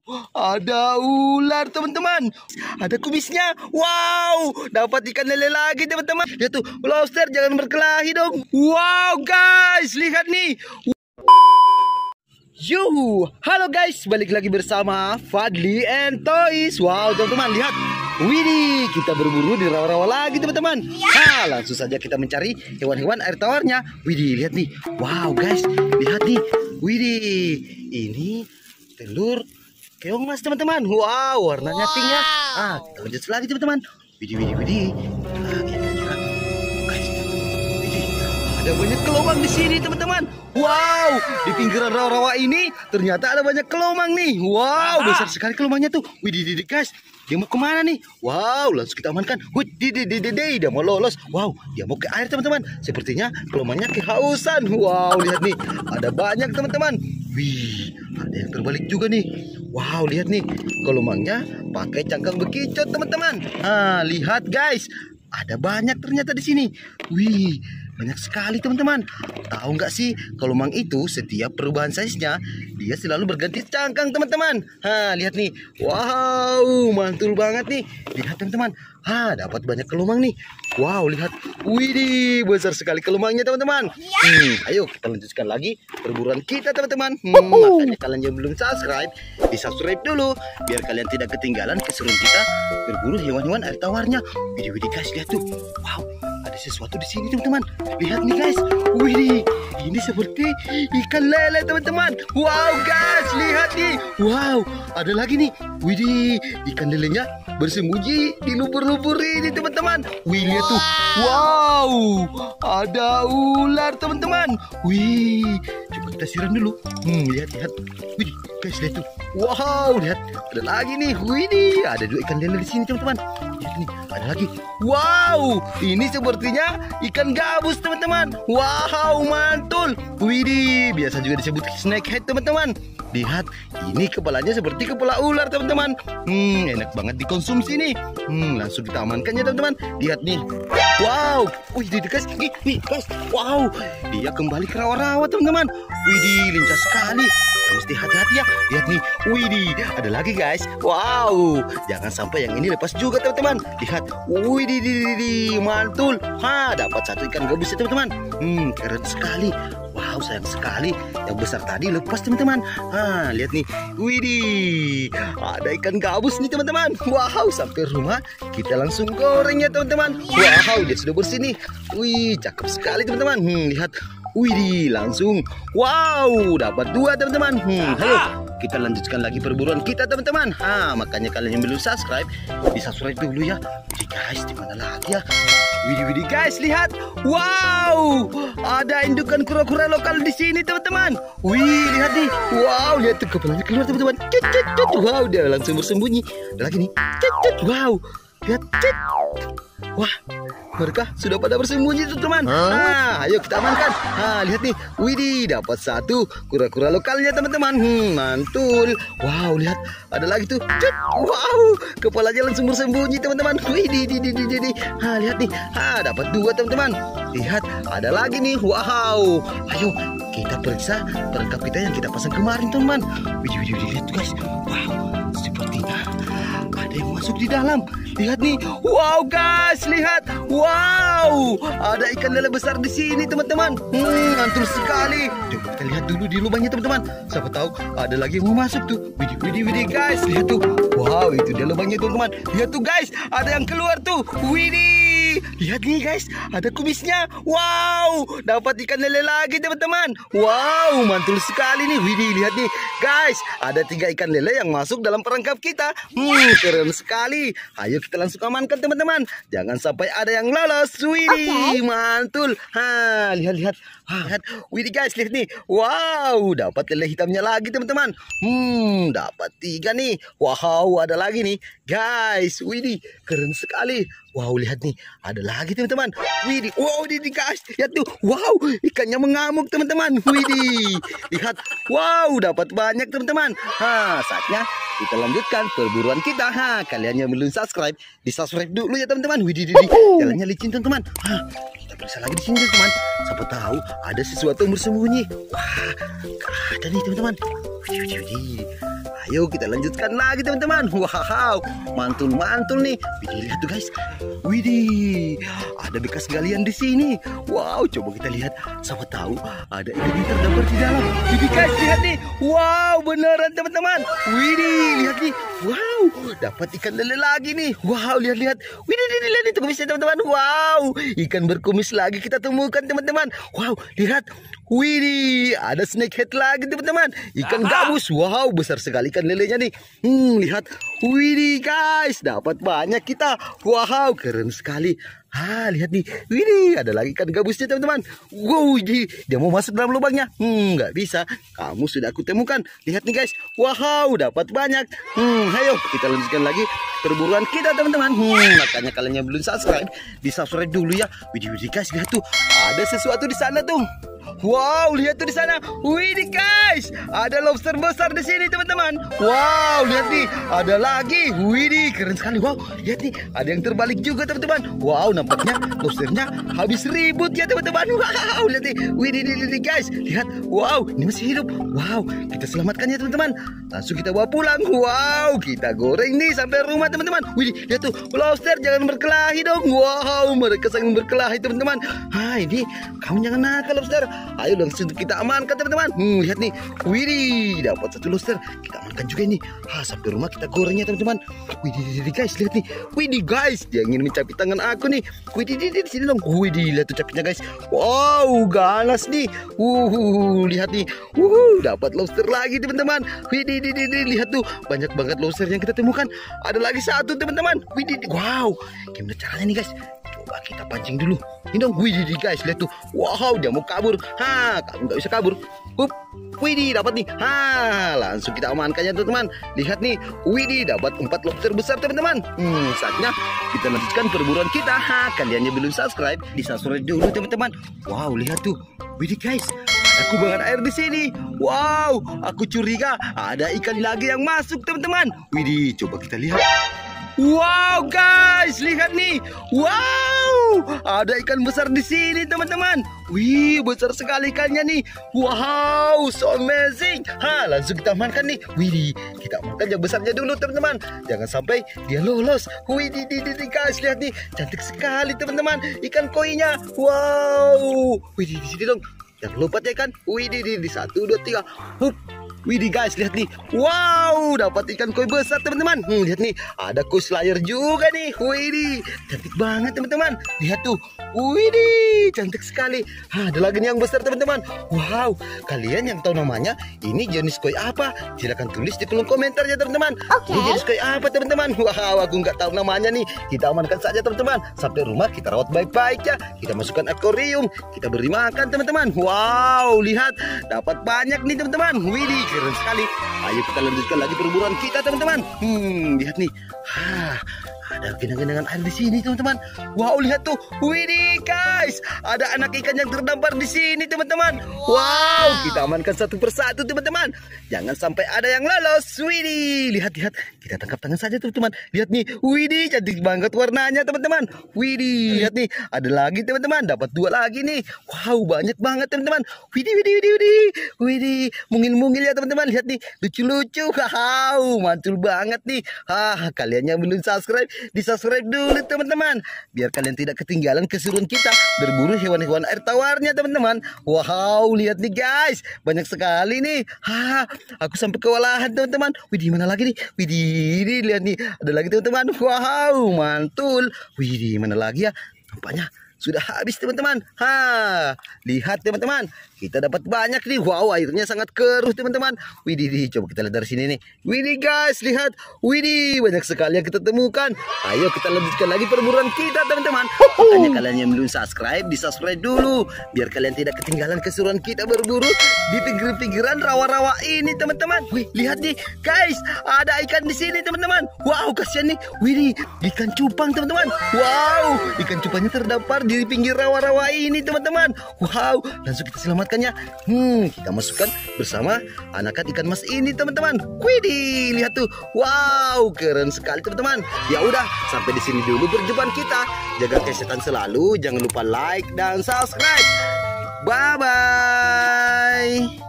Ada ular teman-teman. Ada kumisnya. Wow, dapat ikan lele lagi teman-teman. Lihat tuh, lobster jangan berkelahi dong. Wow guys, lihat nih. Yo, halo guys, balik lagi bersama Fadli and Toys. Wow teman-teman, lihat. Widih, kita berburu di rawa-rawa lagi teman-teman. Nah, langsung saja kita mencari hewan-hewan air tawarnya. Widih, lihat nih. Wow guys, lihat nih. Widih, ini telur keong mas teman-teman. Wow, warnanya pink ya. Ah, kita lanjut lagi teman-teman. Widih, widih, widih. Kira-kira, guys, widih, ada banyak kelomang di sini teman-teman. Wow, di pinggiran rawa-rawa ini ternyata ada banyak kelomang nih. Wow, besar sekali kelomangnya tuh. Widih, guys. Dia mau kemana nih? Wow, langsung kita amankan. Wih, dia mau lolos. Wow, dia mau ke air teman-teman. Sepertinya kelomangnya kehausan. Wow, lihat nih, ada banyak teman-teman. Wih, ada yang terbalik juga nih. Wow, lihat nih, kelomangnya pakai cangkang bekicot teman-teman. Ah, lihat guys, ada banyak ternyata di sini. Wih, banyak sekali teman-teman. Tahu nggak sih, kelomang itu setiap perubahan size-nya dia selalu berganti cangkang teman-teman. Ha, lihat nih. Wow, mantul banget nih. Lihat teman-teman. Ha, dapat banyak kelomang nih. Wow, lihat. Widih, besar sekali kelomangnya teman-teman. Ayo kita lanjutkan lagi perburuan kita teman-teman. Makanya kalian yang belum subscribe, di subscribe dulu biar kalian tidak ketinggalan keseruan kita berburu hewan-hewan air tawarnya. Widih guys, lihat tuh. Wow, ada sesuatu di sini teman-teman. Lihat nih guys. Widih, ini seperti ikan lele teman-teman. Wow guys, lihat nih. Wow, ada lagi nih. Widih, ikan lelenya bersembunyi di lubur-lubur ini teman-teman. Wih, lihat tuh. Wow, ada ular teman-teman. Wih, coba kita siram dulu. Lihat. Wih, guys, lihat tuh. Wow, lihat. Ada lagi nih. Widih, ada 2 ikan lele di sini teman-teman. Lihat nih, ada lagi. Wow, ini sepertinya ikan gabus teman-teman. Wow, mantul. Widih, biasa juga disebut snakehead teman-teman. Lihat, ini kepalanya seperti kepala ular teman-teman. Enak banget dikonsumsi nih. Langsung kita amankan ya teman-teman. Lihat nih. Wow, wih guys, guys. Wow, dia kembali ke rawa-rawa teman-teman. Widih, lincah sekali. Kita mesti hati-hati ya. Lihat nih, widih, ada lagi guys. Wow, jangan sampai yang ini lepas juga teman-teman. Lihat, widih, mantul. Ha, dapat 1 ikan gabus ya teman-teman. Keren sekali. Wow, sayang sekali yang besar tadi lepas teman-teman. Ha, lihat nih. Widih, ada ikan gabus nih teman-teman. Wow, sampai rumah kita langsung goreng ya teman-teman. Wow, dia sudah bersih nih. Wih, cakep sekali teman-teman. Lihat. Widih, langsung. Wow, dapat 2 teman-teman. Ayo kita lanjutkan lagi perburuan kita teman-teman. Makanya kalian yang belum subscribe, di subscribe dulu ya. Widih guys, di mana lagi ya? Widih guys, lihat. Wow, ada indukan kura-kura lokal di sini teman-teman. Wih, lihat nih. Wow, lihat tuh kepalanya keluar teman-teman. Wow, dia langsung bersembunyi. Ada lagi nih. Wow, lihat. Wah, mereka sudah pada bersembunyi teman-teman. Ayo kita amankan. Lihat nih. Widih, dapat 1 kura-kura lokalnya teman-teman. Mantul. Wow, lihat. Ada lagi tuh. Wow, kepalanya langsung bersembunyi teman-teman. Widih. Lihat nih. Dapat 2 teman-teman. Lihat, ada lagi nih. Wow. Ayo kita periksa perangkap kita yang kita pasang kemarin teman-teman. Widih, lihat tuh guys. Wow, sepertinya ada yang masuk di dalam. Lihat nih. Wow guys, lihat. Wow, ada ikan lele besar di sini teman-teman. Mantul sekali. Coba kita lihat dulu di lubangnya teman-teman. Siapa tahu ada lagi yang mau masuk tuh. Widih guys, lihat tuh. Wow, itu dia lubangnya teman-teman. Lihat tuh guys, ada yang keluar tuh. Widih, lihat nih guys, ada kumisnya. Wow, dapat ikan lele lagi teman-teman. Wow, mantul sekali nih. Widih, lihat nih guys, ada 3 ikan lele yang masuk dalam perangkap kita. Keren sekali. Ayo kita langsung amankan teman-teman. Jangan sampai ada yang lolos. Widih, mantul. Lihat. Lihat. Widih guys, lihat nih. Wow, dapat lele hitamnya lagi teman-teman. Dapat 3 nih. Wow, ada lagi nih. Guys, widih, keren sekali. Wow, lihat nih, ada lagi teman-teman. Widih, wow, guys, lihat tuh. Wow, ikannya mengamuk teman-teman. Widih, lihat. Wow, dapat banyak teman-teman. Saatnya kita lanjutkan perburuan kita. Kalian yang belum subscribe, di subscribe dulu ya teman-teman. Widih, jalannya licin teman-teman. Kita periksa lagi di sini teman-teman. Siapa tahu ada sesuatu yang bersembunyi. Wah, ada nih teman-teman. Widih. Ayo kita lanjutkan lagi teman-teman. Wow, mantul-mantul nih. Widih, lihat tuh guys. Widih, ada bekas galian di sini. Wow, coba kita lihat. Siapa tahu ada ikan yang terdampar di dalam. Widih guys, lihat nih. Wow, beneran teman-teman. Widih, lihat nih. Wow, dapat ikan lele lagi nih. Wow, lihat-lihat. Widih, lihat itu kumisnya teman-teman. Wow, ikan berkumis lagi kita temukan teman-teman. Wow, lihat. Widih, ada snakehead lagi teman-teman. Ikan gabus. Wow, besar sekali ikan lelenya nih. Lihat. Widih guys, dapat banyak kita. Wow, keren sekali. Lihat nih. Widih, ada lagi ikan gabusnya teman-teman. Wow, dia mau masuk dalam lubangnya. Nggak bisa. Kamu sudah aku temukan. Lihat nih guys. Wow, dapat banyak. Ayo kita lanjutkan lagi perburuan kita teman-teman. Makanya kalian yang belum subscribe, di subscribe dulu ya. Widih guys, lihat tuh. Ada sesuatu di sana tuh. Wow, lihat tuh di sana. Widih guys, ada lobster besar di sini teman-teman. Wow, lihat nih, ada lagi. Widih, keren sekali. Wow, lihat nih, ada yang terbalik juga teman-teman. Wow, nampaknya lobsternya habis ribut ya teman-teman. Wow, lihat nih. Widih guys, lihat. Wow, ini masih hidup. Wow, kita selamatkan ya teman-teman. Langsung kita bawa pulang. Wow, kita goreng nih sampai rumah teman-teman. Widih, lihat tuh, lobster jangan berkelahi dong. Wow, mereka saling berkelahi teman-teman. Ini kamu jangan nakal lobster. Ayo langsung kita amankan teman-teman. Lihat nih. Widih, dapat satu lobster. Kita amankan juga nih. Sampai rumah kita gorengnya teman-teman. Widih guys, lihat nih. Widih guys, dia ingin mencapit tangan aku nih. Widih di sini dong. Widih, lihat tuh capitnya guys. Wow, ganas nih. Lihat nih. Dapat lobster lagi teman-teman. Widih, lihat tuh, banyak banget lobster yang kita temukan. Ada lagi satu teman-teman. Widih, wow. Gimana caranya nih guys? Coba kita pancing dulu. Ini dong, widih guys, lihat tuh. Wow, dia mau kabur. Kamu nggak bisa kabur. Widih, dapat nih. Langsung kita amankannya teman-teman. Lihat nih, widih, dapat 4 lobster besar teman-teman. Saatnya kita lanjutkan perburuan kita. Kalian yang belum subscribe, di subscribe dulu teman-teman. Wow, lihat tuh. Widih guys, ada kubangan air di sini. Wow, aku curiga ada ikan lagi yang masuk teman-teman. Widih, coba kita lihat. Wow guys, lihat nih. Wow, ada ikan besar di sini teman-teman. Wih, besar sekali ikannya nih. Wow, so amazing. Langsung kita amankan nih. Wih, kita amankan yang besarnya dulu teman-teman. Jangan sampai dia lolos. Wih, guys, lihat nih, cantik sekali teman-teman. Ikan koinya. Wow. Wih, di sini dong. Jangan lompat ya kan. Wih, di 1, 2, 3. Widih guys, lihat nih. Wow, dapat ikan koi besar teman-teman. Lihat nih, ada koi slayer juga nih. Widih, cantik banget teman-teman. Lihat tuh. Widih, cantik sekali. Ada lagi nih yang besar teman-teman. Wow, kalian yang tahu namanya, ini jenis koi apa? Silahkan tulis di kolom komentar ya teman-teman. Ini jenis koi apa teman-teman? Wow, aku nggak tahu namanya nih. Kita amankan saja teman-teman. Sampai rumah kita rawat baik-baik ya. Kita masukkan akuarium, kita beri makan teman-teman. Wow, lihat, dapat banyak nih teman-teman. Widih, keren sekali. Ayo kita lanjutkan lagi perburuan kita teman-teman. Lihat nih. Ada genangan air di sini teman-teman. Wow, lihat tuh. Widih guys, ada anak ikan yang terdampar di sini teman-teman. Wow, kita amankan satu persatu teman-teman. Jangan sampai ada yang lolos. Widih, lihat. Kita tangkap tangan saja teman-teman. Lihat nih. Widih, cantik banget warnanya teman-teman. Widih, lihat nih. Ada lagi teman-teman. Dapat 2 lagi nih. Wow, banyak banget teman-teman. Widih, mungil-mungil ya teman-teman. Lihat nih, lucu-lucu. Wow, mantul banget nih. Kalian yang belum subscribe, di subscribe dulu teman-teman, biar kalian tidak ketinggalan keseruan kita berburu hewan-hewan air tawarnya teman-teman. Wow, lihat nih guys, banyak sekali nih. Aku sampai kewalahan teman-teman. Widih, mana lagi nih? Widih, lihat nih, ada lagi teman-teman. Wow, mantul. Widih, mana lagi ya? Nampaknya sudah habis teman-teman. Lihat teman-teman, kita dapat banyak nih. Wow, airnya sangat keruh teman-teman. Widih, coba kita lihat dari sini nih. Widih guys, lihat. Widih, banyak sekali yang kita temukan. Ayo kita lanjutkan lagi perburuan kita teman-teman. Makanya kalian yang belum subscribe, di subscribe dulu, biar kalian tidak ketinggalan keseruan kita berburu di pinggir-pinggiran rawa-rawa ini teman-teman. Wih, lihat nih guys, ada ikan di sini teman-teman. Wow, kasihan nih. Widih, ikan cupang teman-teman. Wow, ikan cupangnya terdampar di pinggir rawa-rawa ini teman-teman. Wow, langsung kita selamatkannya. Kita masukkan bersama anakan ikan mas ini teman-teman. Widih, lihat tuh. Wow, keren sekali teman-teman. Ya udah, sampai di sini dulu perjumpaan kita. Jaga kesehatan selalu, jangan lupa like dan subscribe. Bye bye.